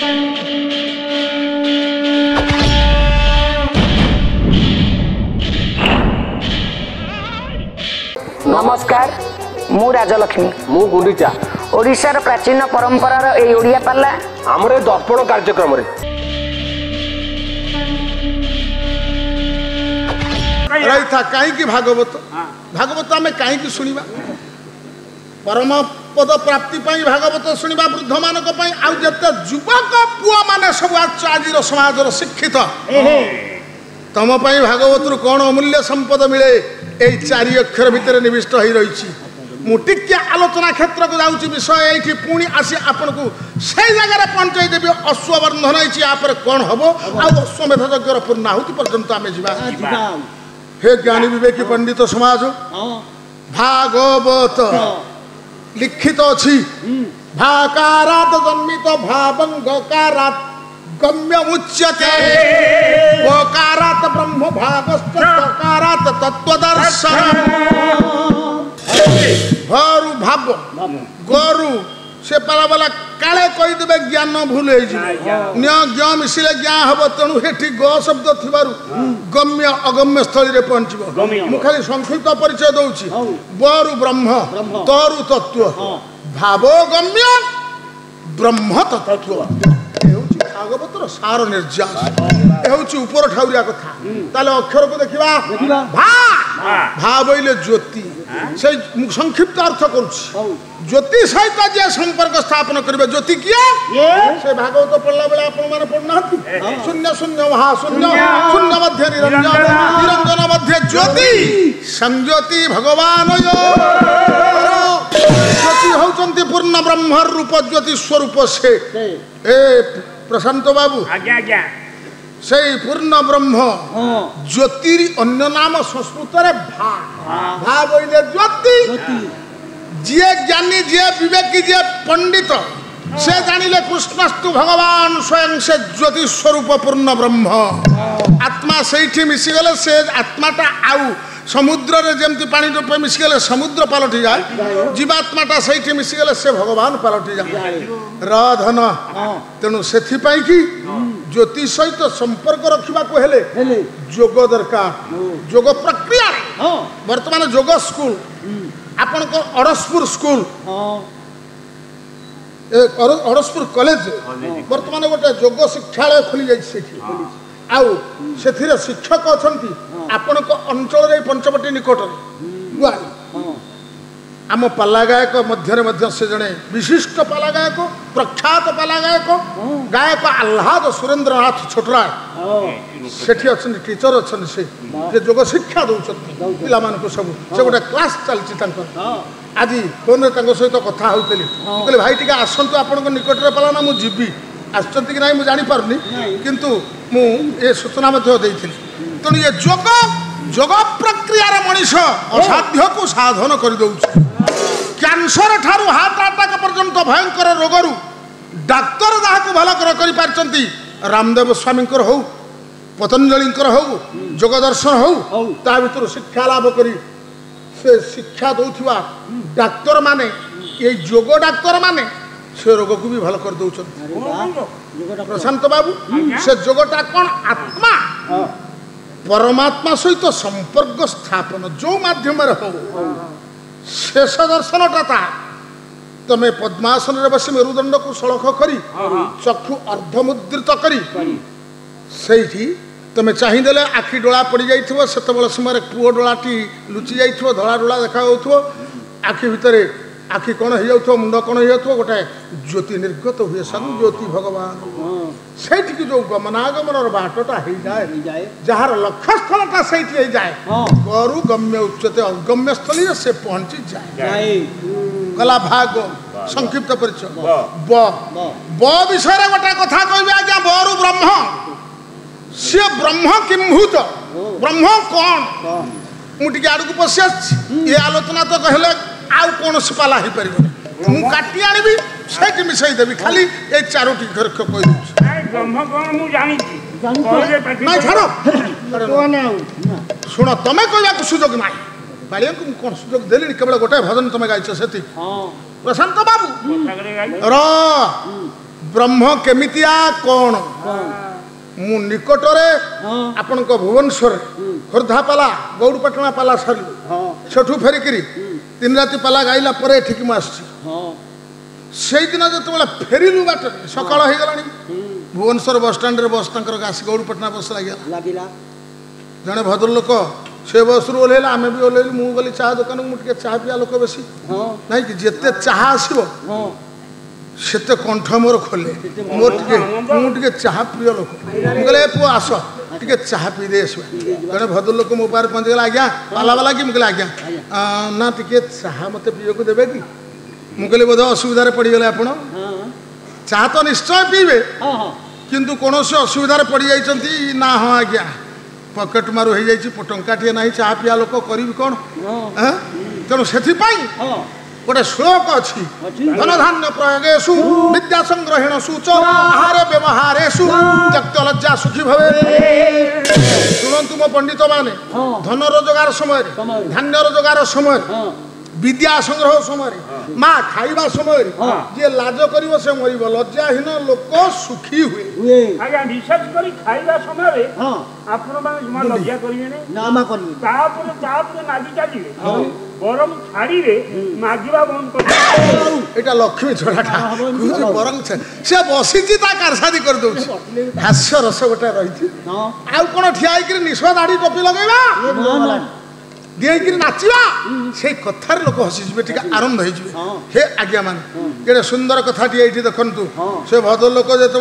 नमस्कार मु राजलक्ष्मी मु गुंडीचा ओडिशार प्राचीन परंपरार ए ओडिया पाला हमरे दर्पण कार्यक्रम रे रही कहीं भागवत भागवत आम कहीं शुणा परम पद प्राप्ति भागवत शुणा वृद्ध मानक आते युवक पुआ मैंने सब आज समाज शिक्षित तुम भागवत कौन अमूल्य संपद मिले यही 4 अक्षर भितर निविष्ट हो रही मुझे आलोचना क्षेत्र को जाऊँगी विषय ये पुणी आसी आपन को से जगह पहुँचाई देवी अश्वबंधन होपर कौन हम आश्वमेध यज्ञ पूर्णाहुति पर्यंत आम जा हे ज्ञानी विवेकी पंडित समाज भागवत लिखित अच्छी भाकारात जन्मित भावंगकारात गम्य उच्यते वकारात ब्रह्म भागस्तकारात तत्वदर्शन भरू भाव गोरु से पाला काले कहीदेवे ज्ञान भूल ज्ञ मिसिले ज्ञान हम तेणु हेठी ग शब्द थी गम्य अगम्य स्थली रे पहुँच मु खाली संक्षिप्त परिचय दूची बरु ब्रह्म तरु तत्व भाव गम्य ब्रह्म तत्व भागवतर सार निर्यास ऊपर ठाउरिया कथा ताले अक्षर को देखिबा भा बोले ज्योति से संक्षिप्त अर्थ करुछि ज्योति सहित जे संपर्क स्थापन करिबे ज्योति किए से भागवत पढ़ला बेला आपण माने पढ़ना शून्य शून्य महाशून्य शून्य मध्य निरंजन निरंजन मध्य ज्योति संज्योति भगवान ज्योति होचंती पूर्ण ब्रह्म रूप ज्योति स्वरूप से ए प्रशांत बाबू आज्ञा आज्ञा से पूर्ण ब्रह्म ज्योतिर अन्य नाम संस्कृत रे भा भा बोले ज्योति जे ज्ञानी जे विवेकी जे पंडित से जानिले कृष्णस्तु भगवान स्वयं से ज्योति स्वरूप पूर्ण ब्रह्म आत्मा सेठी मिसी गले से आत्माटा आउ समुद्र रे जेमती पानी रूपे मिसी गले समुद्र पलटि जाए जीवात्माटा सेठी मिसी गले से भगवान पलटि जाए राधन तेणु सेथि पाई कि ज्योति सहित संपर्क रखा को हेले जोग दरकार जोग प्रक्रिया वर्तमान जोग स्कूल आपण को अड़सपुर स्कूल अड़सपुर कॉलेज वर्तमान गोटे जोग शिक्षालय खोली जाइए आउ से शिक्षक अच्छा आपण अंचल पंचवटी निकट आम पाला गायक मध्य से जड़े विशिष्ट पाला गायक प्रख्यात पाला गायक गायक आह्लाद सुरेंद्रनाथ छोटराय सेठी अच्छा टीचर अच्छा से जोग शिक्षा दौरान पिला सब से गोटे क्लास चलती आज फोन सहित कथा होती कहले भाई टी आसतु आपण निकट में पाला ना मुझे जीवी आसचंती कि नहीं जानी पारनी किंतु मु ए सूचना तेणु ये जोग जोग प्रक्रिया मनीष असाध्य को साधन कर दउछ कैंसर ठारू हार्ट अटैक पर्यंत भयंकर रोगरू डाक्तर जहाँ को भल कर रामदेव स्वामी हो पतंजलि हो जोग दर्शन हो ता भीतर शिक्षा लाभ करी से शिक्षा दौथिबा डाक्तर माने ये जोग डाक्तर माने से रोग को भी भल कर दउछन प्रशांत बाबू से जोगटा कौन आत्मा परमात्मा सहित संपर्क स्थापन जो माध्यम हो शेष दर्शनटा तमें पद्मासन रे बसी मेरुदंड को सड़ख करी चक्षु अर्धमुद्रित करी से तमें चाहिदेले आखि डोला पड़ जाइथिबो सेतबेले समय पुओ डोलाटी लुचि जाइथिबो धला डोला देखा होउथिबो आखि भितरे आखि कौन हो जाउ मुंड कौन हो जाउ गोटे ज्योति निर्गत हुए संज्योति भगवान से जो गमनागमन बाटटा हो जाए जार लक्ष्य स्थलटा से जाए गरु गम्य उच्चते अगम्य स्थली से पहुंची जाए कला भाग संक्षिप्त परिचय ब विषय गोटे कथा कहबे आज्ञा बरु ब्रह्म सी ब्रह्म किंभूत ब्रह्म कौन मुझे आड़ को पशि ये आलोचना तो कहले आउ कौन पाला हो पार मु काटी आनी से मिसई देवी खाली ये 4टी घर कह शुण तुम्हें कहवाक सुजोग ना बाड़िया को कौन सुजोग देली केवल गोटे भजन तुम्हें गाइछ से प्रशांत बाबू ब्रह्म केमितिया कौन मु निकटरे आपण भुवनेश्वर खोर्धा पाला गौड़पाटना पाला सारी सेठू फेरिकी 3 राति पाला गाइला परे ठीक से दिन जो फेरिलु बाट सकाळ हो गला भुवनेश्वर बस स्टाण्ड बस आसी गौड़पाटना बस लगे जड़े भद्र लोक से बस रू ओह्लैला आम भी ओह्लैलु मु गली चाह दुकान मुझे चाह पिया लोक बेसी ना कि जिते चाह आसो सेते कंठ मोर खोले मोर टे चाह प्रिय लोक मुझे पुआ आस टे चाह पी दे जड़े भद्र लोक मो पारे पहुँचीगला आज्ञा पाला वाला कि मुझे आज्ञा ना टे चाह मत पीओ को देवे कि मुझे बोध असुविधा पड़गले आप चाह तो निश्चय पीबे किंतु कौन से असुविधा पड़ जाइए ना हाँ आज्ञा पकेट मारू हो जाइए टंकाटे ना चाह पिया लोक करी कौन तेणु से गोटे श्लोक अच्छी धन धान्य प्रयोगेशु विद्या संग्रहणसु च आहार व्यवहारेशु त्यक्त लज्जा सुखी भवे शुणु मो पंडित माने धन रोजगार समय धान्य रोजगार समय विद्या संग्रह समय माँ खाइबा समय जे लाज करिवो से मरिबो लज्जाहीन लोक सुखी हुए आज्ञा विशेष करी खाइबा समय आपण माने जुमा लज्जा करिवे ने नामा करिवे तापर नागी चालिवे बरम छाड़ी रे मागिबा बंद कर एटा लक्ष्मी छोड़ाटा कुछ बरम से बसिची ता कारसादी कर दउची हास्य रस गोटा रहिथि आ कोन ठियाई कि निस्वा दाढ़ी टोपी लगेबा दिए नाचवा से कथार लोक हसीजे टी आरंभ हो हे आज्ञा मान केड़े सुंदर कथाटी ये देखु से भद्र लोक जो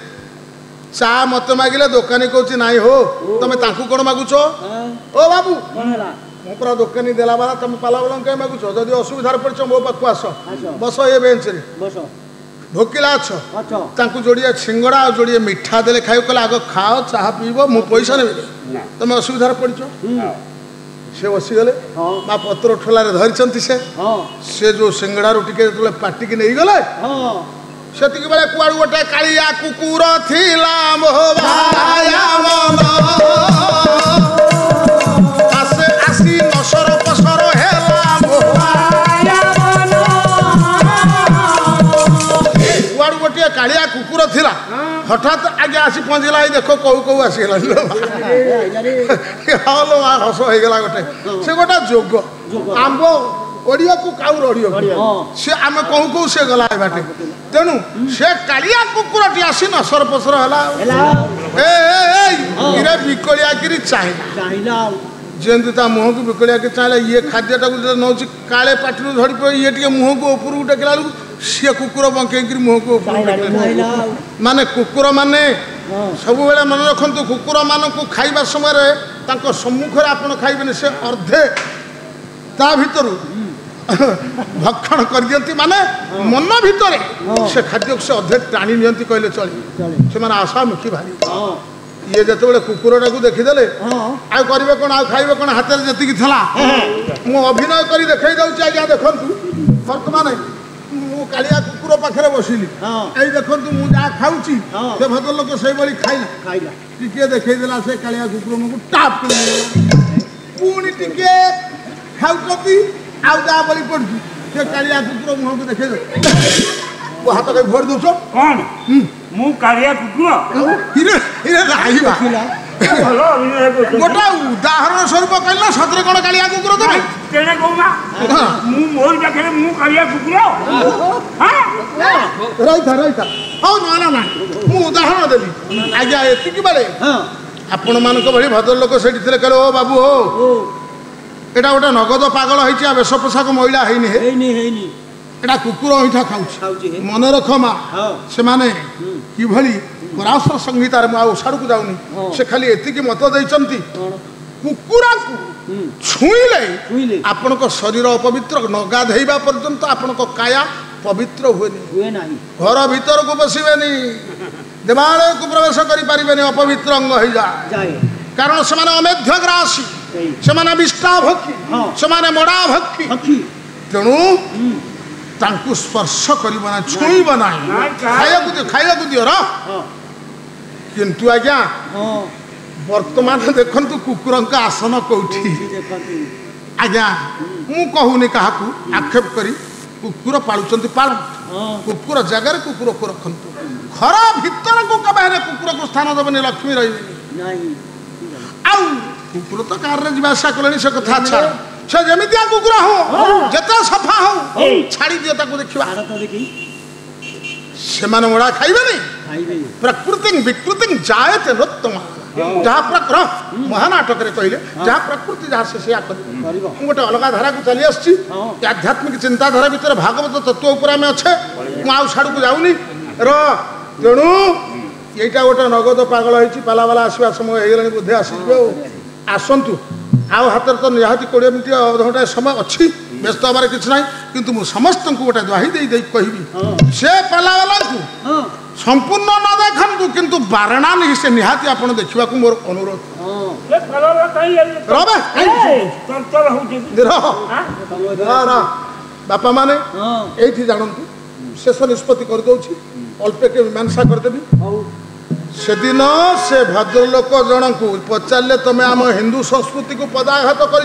चा मत मागिले दोकानी कौच नाई हो तुम कौन मागुच ओ बाबू मो पूरा दोकानी देला बाला तुम पाला बाला कहीं मागुच जदि असुविधा पड़ मो पाक आस बस ये बेंच भोकिला अच्छ जोड़िए सिंगड़ा और जोड़िए मिठा देले खाई कहले आग खाओ चाह पीब मु पैसा नेबी तुम असुविधा पड़ से बसीगले माँ पत्र ठोलार धरी से जो सिंगड़ा टे पाटिकी नहीं गले से बेले कुआड़ गोटे कालिया कुकुर थिला आसी नसर पसर कुआड़ गोटे कालिया कुकुर थिला हठात आगे आसी पहुँचला देख कौ कौ आसीगला हस होगा गोटे से गोटे जोग आंब ओडिया को काउर ओडिया से आम कहू कहू से गला बाटे तेणु से कालिया कुकुरटी आसी नसर पसर है बिकलिया कि चाहिला जमी ता मुह को बिकलिया कि चाहिए ये खाद्यटा नौ काले पाटी झड़ी पड़े ये टे मुह को उपरକୁ टेकला सी कुकुर बंकई मुह को माने कुकुर माने सब बेले मन रखु कुकुर मान को खाइबा समय सम्मुखें आपड़ खाइबे से अर्धे ता भीतर भक्षण कर दियंती माने मन भीतर से खाद्य से अधे टाणी नियंती कहले चली से माने आशामुखी भारी ये जत बड़े कुकुरटा को देखीदे आ करेंगे कौन आ खाइबे कौन हाथ में जी था मु अभिनय कर देखई दउची आज्ञा देखु वर्तमान मु कालिया कुकुर पाखे बसिली ये देखु मु जहाँ खाऊची से भद्र लोक से खाइला टिके देखईदेला से कालिया कुकुर को टाप पुणी टिके खाऊती आउ जहाँ बड़ी पड़ी से कालिया कुकुर मुह को देखे हाथ कहीं भर दौच कौन मु कालिया कुकुर गोटा उदाहरण स्वरूप कहला सतरे कौन कालिया कुकुर तुम तेने कहूना मु मोर पाखे मु कालिया कुकुर रही हौ ना ना मु उदाहरण देली आज्ञा एतिकी बेले आपण मानक भली भद्र लोक सेठी थे कहले ओ बाबू हो एटा गोटे नगद पागल होइछि वेश पोशाक महिला हेनी एटा कुकुर अइठा खाउछि मन रख माँ से माने कि भली पराशर संहितार मुझाड़ को जाऊनी से खाली एतिकी मत देइचंती कुकुरा को छुईले आपण शरीर अपवित्र न गाधेबा पर्यंत आपण काया पवित्र हुए नहीं घर भीतर को बसबेनी देवालय को प्रवेश करें अपवित्र अंग हो जाए कारण से अमेध्य ग्रासी से विष्टा भक्षी से मड़ा भक्षी तेणु तांकु स्पर्श करना छुईब ना खाया दियो किंतु आज्ञा वर्तमान देखु कुकुर आसन कौटी आज्ञा मु कहूनी क्या आक्षेप करी कुकुर पालुचंती पालु कुकुर जगह कुकुर को रखंतु घर भीतर को कबे कुकुर को स्थान दबनी लक्ष्मी रही आउ कुकुर तो कार रे जीवासा कलेनी से कथा छाड़ से जेमितिया कुकुर हो जते सफा हो छाड़ी दियो ताको देखिबा से माने मोड़ा खाइबे नहीं प्रकृति विकृति जायते नृत्यमा जहाँ प्रकृति महानाटक कहले जहाँ प्रकृति जहाँ से गोटे अलग धारा को चली आसी आध्यात्मिक चिंताधारा भितर भागवत तत्व उपर आम अच्छे मुझे को जाऊनी तेणु यहीटा गोटे नगद पागल होती पालावाला आसवा समय हो बुद्धि आसीजे आसतु आउ हाथ तो निहाती 20 मिनट अध घंटा समय अच्छी व्यस्त हमारे किसी ना किंतु मु समस्त को गोटे दुहाई दे कहबी से पालावाला को संपूर्ण न देखु किंतु बारणा नहीं से निहाती आप देखा मोर अनुरोध बापा माने ये जानतु शेष निष्पत्ति करदे अल्पे के मीमांसा करदेवी से दिन से भद्रलोक जन को पचारे तुम्हें आम हिंदू संस्कृति को पदाघात कर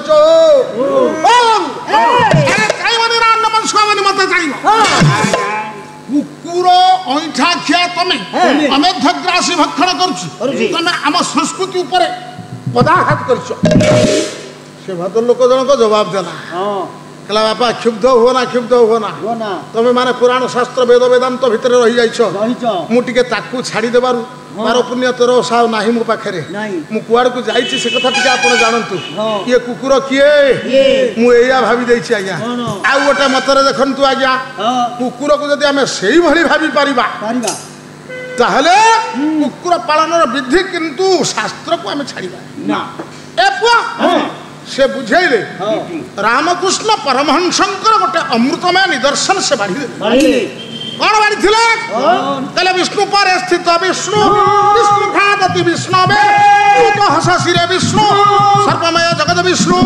कुकुर ऐठा खिया तुम्हें अमेधग्रासी भक्षण करम संस्कृति उपर पदाघात कर भद्रलोक जन को जवाब देला कहला बापा क्षुब्ध हो ना तुम्हें माने पुराण शास्त्र वेद वेदांत भितर रही जाइछ मुझे ताकू छाड़ी देबारु मारो पुण्य तोर साव नाही मो पाखरे मु कुआड़ को जाइछि से कथा टिके आपण जानंतु ये कुकुर किए मु एया भाबी देछि आज्ञा आ गोटे मतरे देखंतु आज्ञा कुकुर को जदि हमें सेही भली भाबी परिबा ताहले कुकुर पालनर विधि किंतु शास्त्र को हमें छाड़ीबा ना ए पुआ से बुझेले रामकृष्ण परमहंसंकर गोटे अमृतमय निदर्शन से बाढ़ी कौन बाढ़ी कहले विष्णु पर स्थित विष्णु विष्णु खादति विष्णवे तो हसशिरे विष्णु सर्वमय जगत विष्णु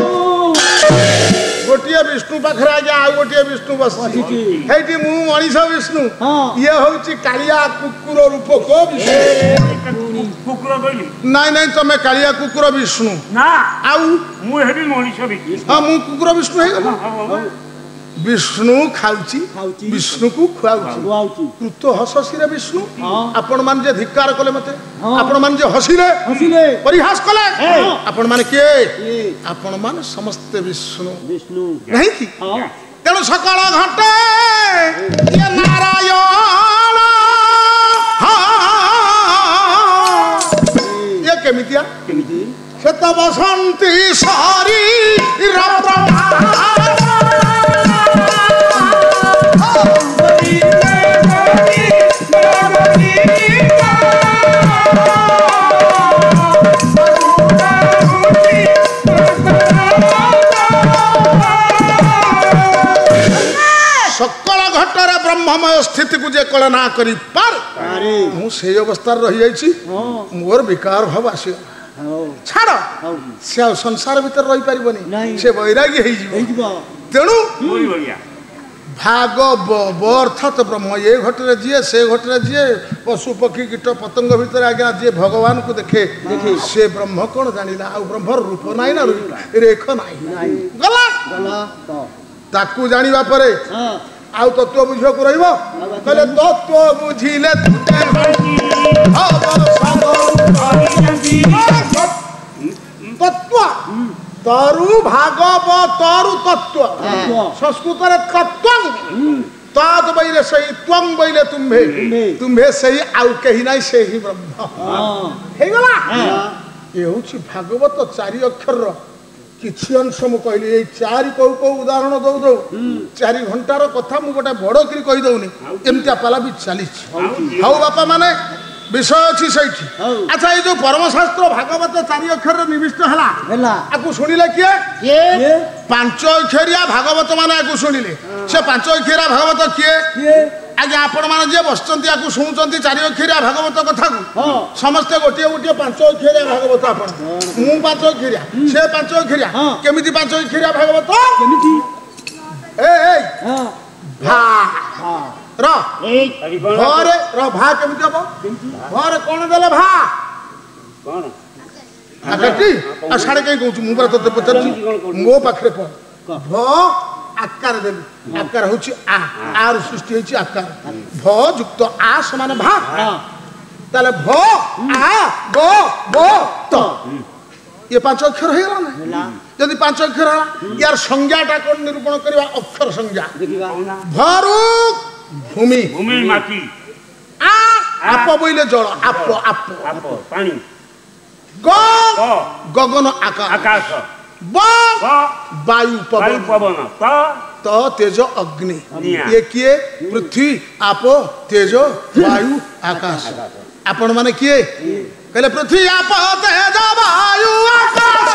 गोटे विष्णु पाखे आज्ञा आ गोटे विष्णु बस मु मनीष विष्णु ये हूँ कालिया कुकुर रूप को कुकुर कहली नाई नाई तुम्हें कालिया कुकुर विष्णु ना आउ मनीष हाँ मु कुकुर विष्णु है विष्णु खाऊची विष्णु को खुआउची कृत हसशिरे विष्णु आपण मान जे धिक्कार कले मते आपण मान जे हसिले परिहास कले आपण मान के आपण मान समस्त विष्णु नहीं की तेणु सकाळ घंटे ये नारायण ये केमितिया सत बसंती सारी सकल घटर ब्रह्ममय स्थिति को जे कलना करी पार मु से अवस्था रही जाइछि मोर विकार भाव आसी छाड़ से संसार भीतर रही पारिबनी से वैरागी हो तेणु भाग अर्थात ब्रह्म ये घटरे जीए से घटरे जीए पशु पक्षी कीट पतंग भितर आज्ञा जी भगवान को देखे से ब्रह्म कौन जानिला आ ब्रह्म रूप नाई ना रेख नाई गला ताकू जानिबा परे आउ तत्व बुझियो को रहिबो कहले तत्व बुझिले तत्व तरु भागव तरु तत्व संस्कृत रे तत्व तद बैले सही त्वं बैले तुम्भे सही आउ कही नाही से ही ब्रह्म हे गला ये होछि भागवत 4 अक्षर रो किछि अंश मु कहली ए 4 को उदाहरण दउ 4 घंटार कथा मु गोटे बड़ करी कहि दउनी एमतिया पाला भी चली हाउ बापा माने विषय अच्छी सही अच्छा ये जो परमशास्त्र भागवत 4 अक्षर निविष्ट है आपको शुणिले किए 5 अक्षरिया भागवत माने आपको शुणिले से 5 अक्षरिया भागवत किए आगे आपण माने जे बसचंती आपको शुणुचंती 4 अक्षरिया भागवत कथा को समस्त गोटे गोटे 5 अक्षरिया भागवत आपण मु 5 अक्षरिया से 5 अक्षरिया केमिति 5 अक्षरिया भागवत केमिति ए भा भरे भा केमिति हबो भरे कोन देले भा कोन आकटी आ साडे कहीं कहू मु पर तते पचरची मो पाखरे भ आ आकार देवी आकार हूँ आ आर सृष्टि होती आकार भ युक्त आ समान भा ताले भ आ ब ब त ये 5 अक्षर हो गला ना यदि 5 अक्षर है यार संज्ञाटा कौन निरूपण करवा अक्षर संज्ञा भरू भूमि भूमि माटी आप बोले जल आप आप पानी ग गगन आकाश ब वायु पवन त तेज अग्नि ये किए पृथ्वी आप तेज वायु आकाश आपण माने किए कहले पृथ्वी आप तेज वायु आकाश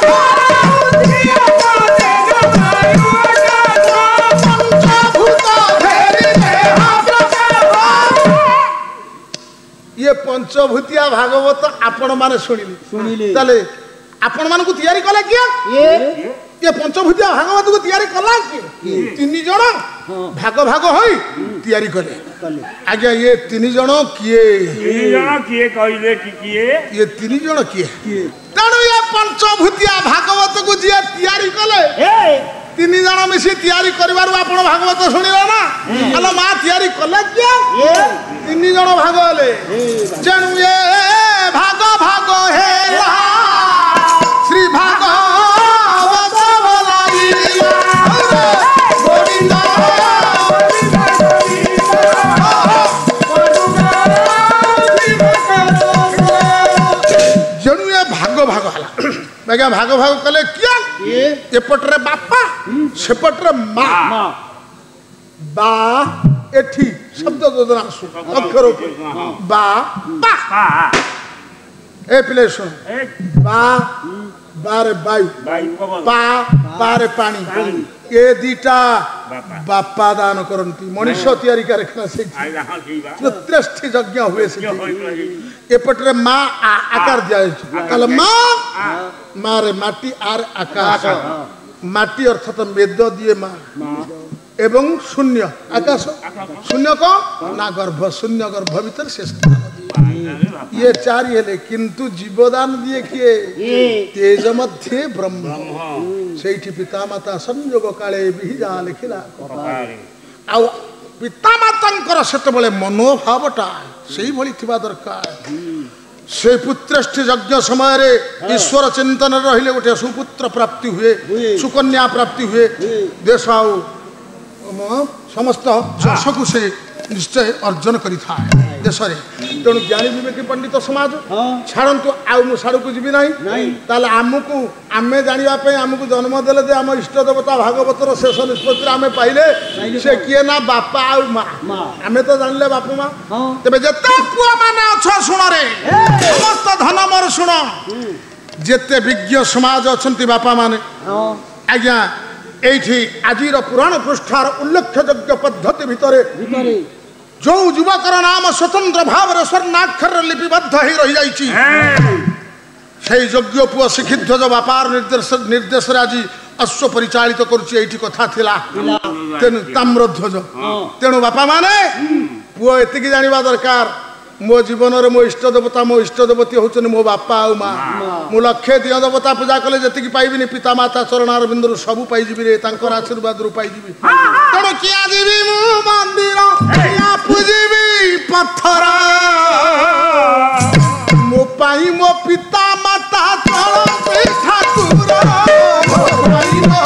ये पंचभूतिया भागवत आपण माने सुनिले ताले आपण मान को तैयारी कला किया ये पंचभूतिया भागवत को तैयारी कला कि 3 जण भाग भाग होई तैयारी कले आज्ञा ये 3 जण किए कहले कि किए ये 3 जण किए तणु ये पंचभूतिया भागवत को जे तैयारी कले 3 जण मिसी तैयारी करबारु आपण भागवत सुनिलो ना अला मा तैयारी कले किया 3 जण भाग हले जणु ये भाग भाग हेला श्री भागवत बोलाई गोविंदा जणु ये भाग भाग हला बागा भाग भाग कले किया एपटरे बापा सेपटरे मा बा एठी शब्द जोजना अक्षर बा बा ए पिले सुन बा बारे वायु पा बारे पानी ये दीटा बापा दान करती मनुष्य तैयारी कर त्रेष्ठी यज्ञ हुए एपटे माँ आकार दिया माँ मारे माटी आर आकाश माटी अर्थात वेद दिए माँ एवं शून्य आकाश शून्य को ना गर्भ शून्य गर्भ भीतर से ये 4 हेले किंतु जीवदान दिए किए तेज मध्य ब्रह्म सेठी पिता माता संयोग काले बिहिजा लिखिला आ पिता मातांकर सेते बेले मनोभावटा सेही भली थिबा दरकार से पुत्रष्टि यज्ञ समय रे ईश्वर चिंतन रहिले गोटे सुपुत्र प्राप्ति हुए सुकन्या प्राप्ति हुए देश समस्त यशकु से निश्चय अर्जन करि थाए देश रे तेणु ज्ञानी विवेकी पंडित समाज छाड़ू आउ साड़ू को जीवी ना आमको आम जानापी आमको जन्म देले जे आम इष्ट देवता भागवतर शेष निष्पत्ति आम पाइले से किए ना बापा आउ माँ आम तो जानले बापू माँ तेरे जिते पुआ मैंने अच्छ शुण रे समस्त धन मोर शुण जिते विज्ञ समाज अच्छा बापा माने आज्ञा एठी आजिर पुराण पृष्ठार उल्लेखयोग्य पद्धति भितर जो युवकर नाम स्वतंत्र भाव स्वर्णाक्षर लिपिबद्ध हो रही जाइए योग्य पुआ शिखिध्वज व्यापार निर्देश आज अश्व परिचालित करुच्ची कथा थिला तेणु ताम्रध्वज तेणु बापा माने पुआ एतिकी जानिबा दरकार मो जीवन रे मो इष्ट देवता मो इष्ट देवती होचन मो बापा आ माँ मु लक्षे दिय देवता पूजा कले जति पाइबिनी पिता माता चरणार बिंदु सबु पाइजिबि रे तांकर आशीर्वाद रु पाइजिबि तेणु किया जीवी मु मंदिर या पूजिबि पत्थर मो पाई मो पिता माता चलते ठाकुर मो पाई मो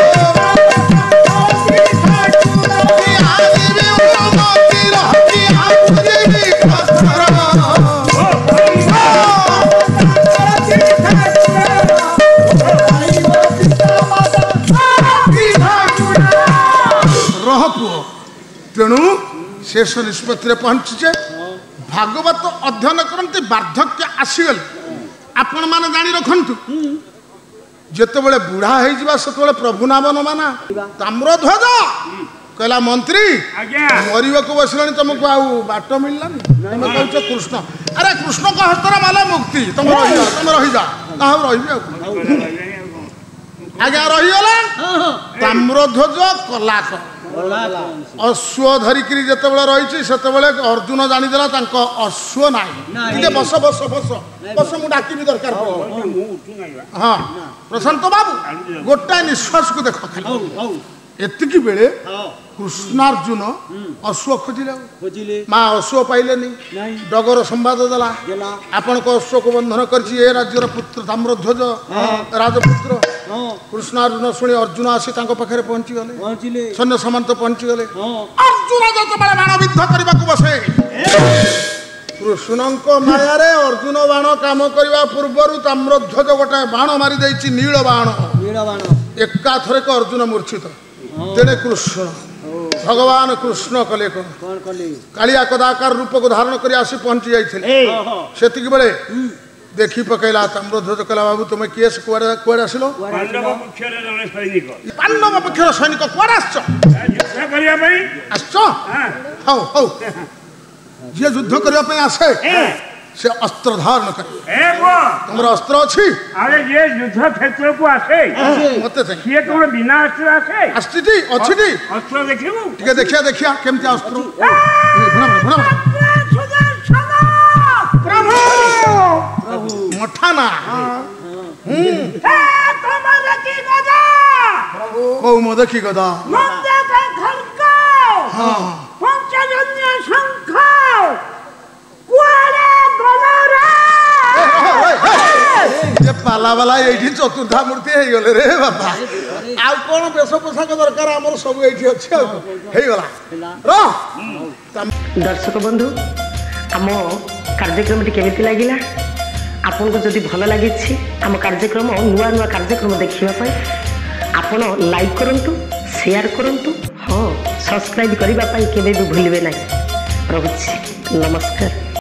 तेणु शेष निष्पत्ति पहुंचे भागवत अध्ययन करते वार्धक्य आसीगल आपण मैंने जानी रखु जिते बुढ़ा हो प्रभु नाम न माना ताम्रध्वज कहला मंत्री मरवा को बसला तुमको आउ बाट मिललानी तुम कह कृष्ण अरे कृष्ण को हस्तर माला मुक्ति तुम रही जा आज्ञा रहीगला ताम्रध्वज कलाक अश्व धरिक जिते रही से अर्जुन जानीदेला अश्व ना बस बस बस बस मुझे डाकिबी दरकार हाँ प्रशांत बाबू गोटाए निश्वास को देख ଏତିକି ବେଳେ କୃଷ୍ଣାର୍ଜୁନ ଅଶ୍ୱ ଖୋଜିଲେ ମା ଅଶ୍ୱ ପାଇଲେନି ଡଗର ସମ୍ବାଦ ଦେଲା ଆପଣଙ୍କ ଅଶ୍ୱକୁ ବନ୍ଧନ କରିଛି ଏ ରାଜ୍ୟର ପୁତ୍ର ତାମ୍ରଧ୍ୱଜ ରାଜପୁତ୍ର କୃଷ୍ଣାର୍ଜୁନ ଶୁଣି ଅର୍ଜୁନ ଆସି ତାଙ୍କ ପାଖରେ ପହଞ୍ଚିଗଲେ ସୈନ୍ୟ ସାମନ୍ତ ପହଞ୍ଚିଗଲେ ଅର୍ଜୁନ ଯେତେବେଳେ ବାଣ ବିଦ୍ଧ କରିବାକୁ ବସେ କୃଷ୍ଣଙ୍କ ମାୟାରେ ଅର୍ଜୁନ ବାଣ କାମ କରିବା ପୂର୍ବରୁ ତାମ୍ରଧ୍ୱଜ ଗୋଟାଏ ବାଣ ମାରି ଦେଇଛି ନୀଳ ବାଣ ଏକାଥରକ ଅର୍ଜୁନ ମୂର୍ଚ୍ଛିତ ତେଣେ କୃଷ୍ଣ ଭଗବାନ କୃଷ୍ଣ କଲେ କଣ କାଳିଆ କଦାକାର ରୂପକୁ ଧାରଣ କରି ଆସି ପହଞ୍ଚି ଯାଇଥିଲେ ସେତିକି ବେଳେ ଦେଖି ପକେଇଲା ତାମ୍ରଧ୍ୱଜ କହିଲା ବାବୁ ତୁମେ କିଏ କୁଆଡେ ଆସିଲ ପାଣ୍ଡବ ପକ୍ଷର ସୈନିକ କୁଆଡେ ଆସିଛ ହଉ ହଉ ଯିଏ ଯୁଦ୍ଧ କରିବା ପାଇଁ ଆସେ से अस्त्र धारण करे तुमर अस्त्र अछि अरे ये युद्ध क्षेत्र को आसे मते से ये कोन बिना अस्त्र आसे अस्त्र अछि दी अस्त्र देखिबो ठीक देखिया केमति अस्त्र प्रभु मठाना हे तुम देखि गदा प्रभु को म देखि गदा मंदे का खड़क हां पंचजन्य शंख ये पाला वाला ये चतुर्था मूर्ति है गले रे बाबा आ कोन बेस पोशाक दरकार हमर सब एठी अछि हे गला रो दर्शक बंधु आम कार्यक्रम केमिति लागिला आपन को जदि भल लागि छि आम कार्यक्रम नुआ नुआ कार्यक्रम देखिबा पय आपन लाइक करंतु शेयर करंतु हां सब्सक्राइब करिबा पय केबे भी भूलबे नाही रहुछि नमस्कार।